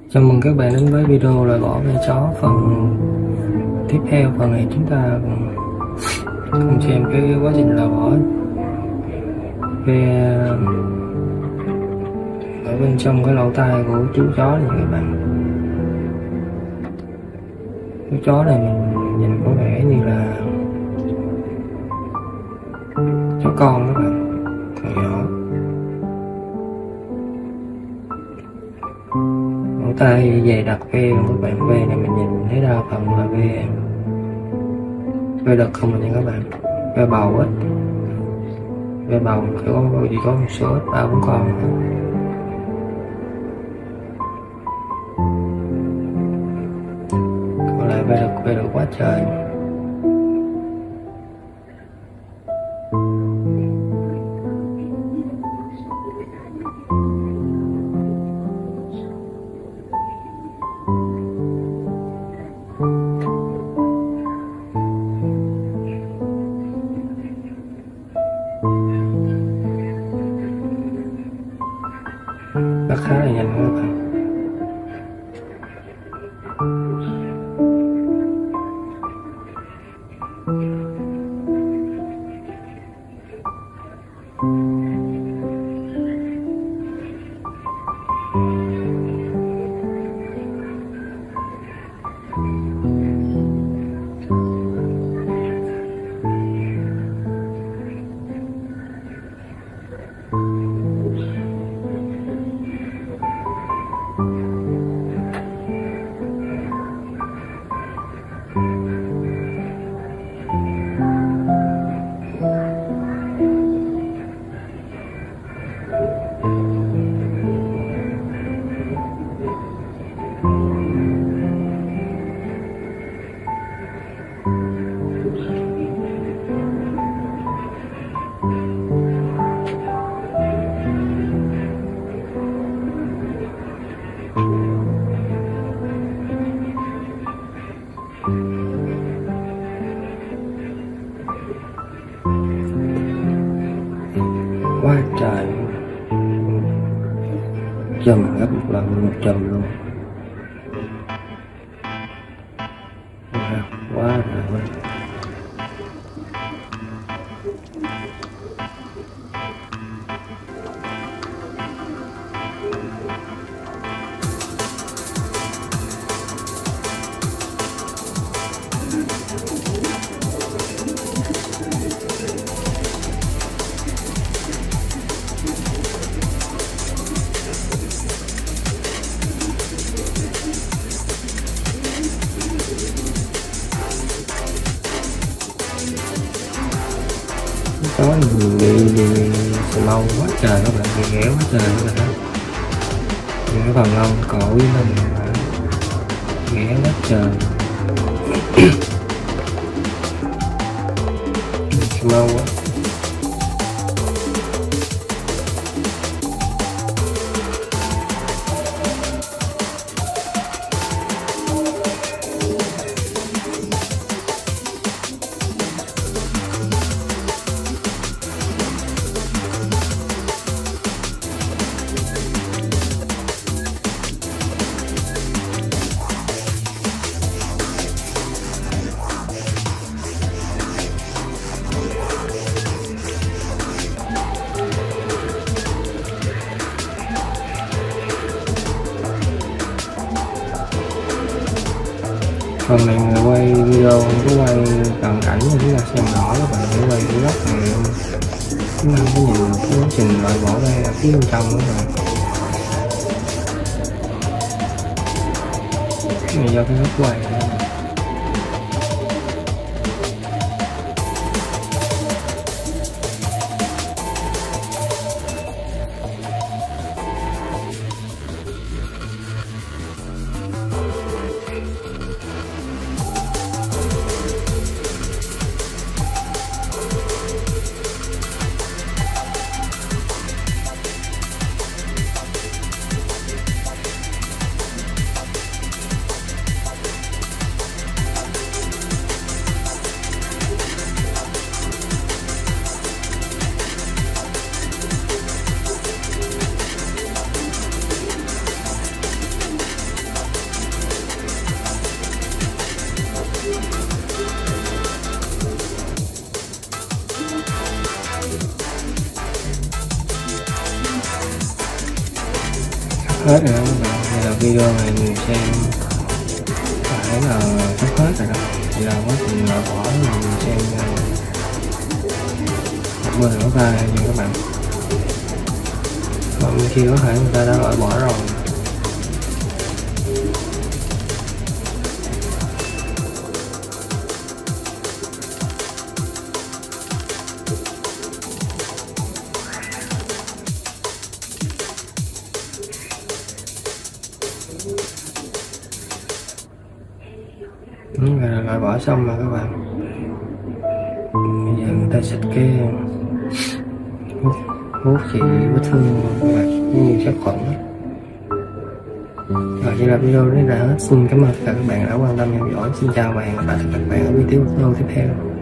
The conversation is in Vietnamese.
Chào mừng các bạn đến với video loại bỏ ve chó phần tiếp theo. Phần này chúng ta cùng xem cái quá trình loại bỏ ve ở bên trong cái lỗ tai của chú chó này các bạn. Chú chó này mình nhìn có vẻ như là chó con các bạn, còn nhỏ. Lỗ tai dày đặc ve các bạn. Ve này mình nhìn thấy đa phần là ve đực không rồi nha các bạn. Ve bầu ít, ve bầu chỉ có một số ít, 3-4 con thôi. Còn lại ve đực quá trời. Nó khá là nhanh các bạn. Quá trời, chùm gấp một lần, một chùm luôn. Quá rồi. Có bị slow quá trời các bạn, bị ghẻ quá trời các bạn. Những cái phần lông cổ với mình ghẻ quá trời. Slow quá. Phần này người quay video không có quay cận cảnh như chúng ta xem rõ các bạn, phải quay cái góc này luôn. Chúng ta không có nhìn cái quá trình loại bỏ ve ở phía bên trong nữa rồi. Cái này do cái góc quay này. hết rồi đó các bạn. Đây là video này mình xem phải là sắp hết rồi đó. Thì là quá trình loại bỏ mình xem 10 ngón tay nha các bạn. Còn khi có thể người ta đã loại bỏ rồi. Là loại bỏ xong rồi các bạn. Bây giờ người ta xịt cái hút trị vết thương các bạn, như sát khuẩn. Rồi vậy là video đến đã. Xin cảm ơn tất cả các bạn đã quan tâm theo dõi. Xin chào và hẹn gặp lại các bạn ở video tiếp theo.